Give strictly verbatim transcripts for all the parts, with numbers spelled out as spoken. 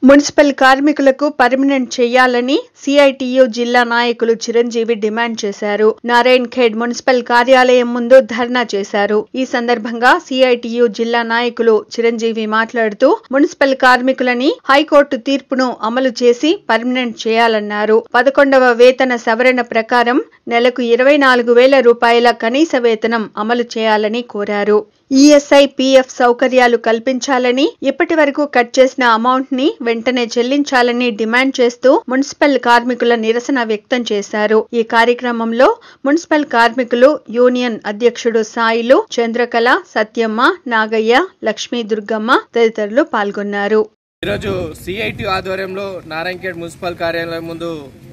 Municipal కార్మికులకు permanent చేయాలని CITU జిల్లా నాయకులు చిరంజీవి డిమాండ్ చేశారు. నారాయణ్ ఖేడ్ మున్సిపల్ కార్యాలయం ముందు ధర్నా చేశారు. ఈ సందర్భంగా సిఐటియు జిల్లా నాయకులు చిరంజీవి మాట్లాడుతూ మున్సిపల్ కార్మికులని హైకోర్టు తీర్పును అమలు చేసి పర్మనెంట్ చేయాలన్నారు. పదకొండవ వేతన సవరణ ప్రకారం నెలకు ఇరవై నాలుగు వేల రూపాయల కనీస వేతనం అమలు చేయాలని కోరారు. ఈఎస్ఐ పీఎఫ్ సౌకర్యాలు కల్పించాలని, ఇప్పటి వరకు కట్ చేసిన అమౌంట్ ని వెంటనే చెల్లించాలని డిమాండ్ చేస్తూ మున్సిపల్ కార్మికుల నిరసన వ్యక్తం చేశారు. ఈ కార్యక్రమంలో మున్సిపల్ కార్మికులు యూనియన్ అధ్యక్షుడు సాయిలు, చంద్రకళ, సత్యమ్మ, నాగయ్య, లక్ష్మీ దుర్గమ్మ తదితరులు పాల్గొన్నారు. ఈరోజు సిఐటి ఆధ్వర్యంలో నారాయణఖేడ్ మున్సిపల్ కార్యాలయం ముందు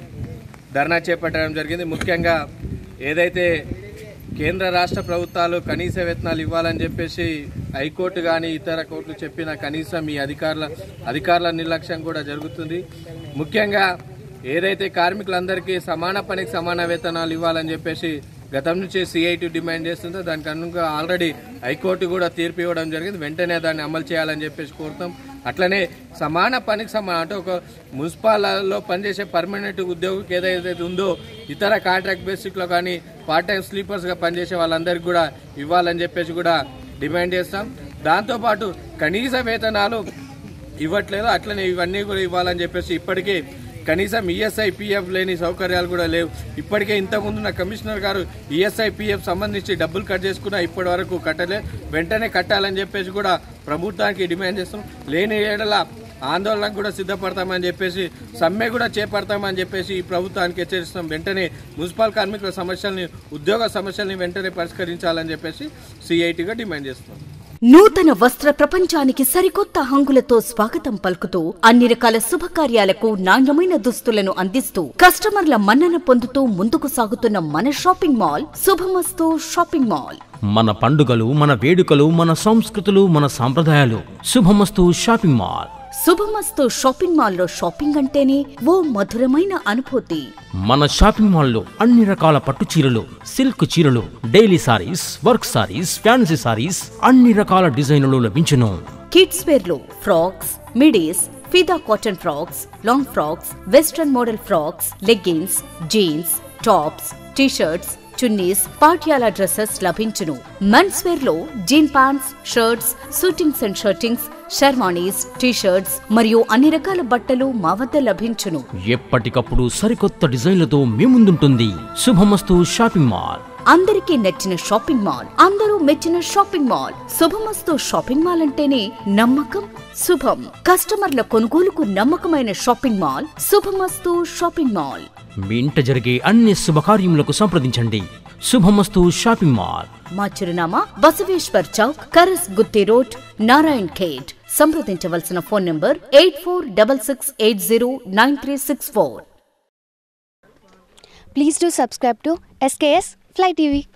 ధర్నా చేపట్టడం జరిగింది. ముఖ్యంగా ఏదైతే కేంద్ర రాష్ట్ర ప్రభుత్వాలు కనీస వేతనాలు ఇవ్వాలని చెప్పేసి హైకోర్టు కానీ ఇతర కోర్టులు చెప్పిన కనీసం ఈ అధికారుల అధికారుల నిర్లక్ష్యం కూడా జరుగుతుంది. ముఖ్యంగా ఏదైతే కార్మికులందరికీ సమాన పనికి సమాన వేతనాలు ఇవ్వాలని చెప్పేసి గతం నుంచి సిఐటి డిమాండ్ చేస్తుందో దానికి అనుగుణంగా ఆల్రెడీ హైకోర్టు కూడా తీర్పు ఇవ్వడం జరిగింది. వెంటనే దాన్ని అమలు చేయాలని చెప్పేసి కోరుతాం. అట్లనే సమాన పనికి సమాన అంటే ఒక మున్సిపాల్లో పనిచేసే పర్మనెంట్ ఉద్యోగికి ఏదైతే ఉందో ఇతర కాంట్రాక్ట్ బేసిక్లో కానీ పార్ట్ టైం స్లీపర్స్గా పనిచేసే వాళ్ళందరికీ కూడా ఇవ్వాలని చెప్పేసి కూడా డిమాండ్ చేస్తాం. దాంతోపాటు కనీస వేతనాలు ఇవ్వట్లేదు, అట్లనే ఇవన్నీ కూడా ఇవ్వాలని చెప్పేసి ఇప్పటికీ కనీసం ఈఎస్ఐ పీఎఫ్ లేని సౌకర్యాలు కూడా లేవు. ఇప్పటికే ఇంతకుముందు నా కమిషనర్ గారు ఈఎస్ఐ పీఎఫ్ సంబంధించి డబ్బులు కట్ చేసుకున్నా ఇప్పటి వరకు కట్టలే, వెంటనే కట్టాలని చెప్పేసి కూడా ప్రభుత్వానికి డిమాండ్ చేస్తాం. లేని ఏడల ఆందోళనకు కూడా సిద్ధపడతామని చెప్పేసి సమ్మె కూడా చేపడతామని చెప్పేసి ఈ ప్రభుత్వానికి హెచ్చరిస్తాం. వెంటనే మున్సిపల్ కార్మికుల సమస్యల్ని, ఉద్యోగ సమస్యల్ని వెంటనే పరిష్కరించాలని చెప్పేసి సిఐటిగా డిమాండ్ చేస్తాం. నూతన వస్త్ర ప్రపంచానికి సరికొత్త హంగులతో స్వాగతం పలుకుతూ అన్ని రకాల శుభకార్యాలకు నాణ్యమైన దుస్తులను అందిస్తూ కస్టమర్ల మన్నన పొందుతూ ముందుకు సాగుతున్న మన shopping mall Shubhamastu shopping mall. మన పండుగలు, మన వేడుకలు, మన సంస్కృతులు, మన సాంప్రదాయాలు. Shubhamastu shopping mall. Shubhamastu shopping mall లో షాపింగ్ అంటేనే ఓ మధురమైన అనుభూతి. మన షాపింగ్ మాల్లో అన్ని రకాల పట్టు చీరలు, సిల్క్ చీరలు, daily sarees, work sarees, fancy sarees, అన్ని రకాల డిజైన్లు లభించును. కిడ్స్ వేర్ లో ఫ్రాక్స్, మిడీస్, ఫిదా cotton frocks, long frocks, western model frocks, leggings, jeans, tops, T-shirts, chunnis, Patiala dresses లభించును. మెన్స్ వేర్ లో jean pants, shirts, suitings and shirtings, sherwanis, T-shirts మరియు అన్ని రకాల బట్టలు మా వద్ద లభించును. ఎప్పటికప్పుడు సరికొత్త డిజైన్లతో మీ ముందుంటుంది శుభమస్తు షాపింగ్ మాల్. అందరికీ నచ్చిన షాపింగ్ మాల్, అందరూ మెచ్చిన shopping mall. Shubhamastu shopping mall అంటేనే నమ్మకం, శుభం. కస్టమర్ల కొనుగోలుకు నమ్మకమైన shopping mall Shubhamastu shopping mall. మీ ఇంట జరిగే అన్ని శుభకార్యములకు సంప్రదించండి శుభమస్తు షాపింగ్ మాల్. మా చిరునామా Basaveshwar Chowk, Karasgutti road, Narayankhed. సంప్రదించవలసిన phone number eight four double six eight zero nine three six four. Please do subscribe to S K S Fly T V.